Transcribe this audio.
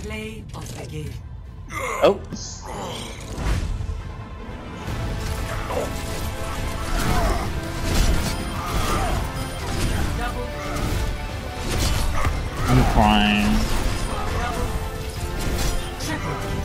Play of the game. Oh. I'm crying. Triple.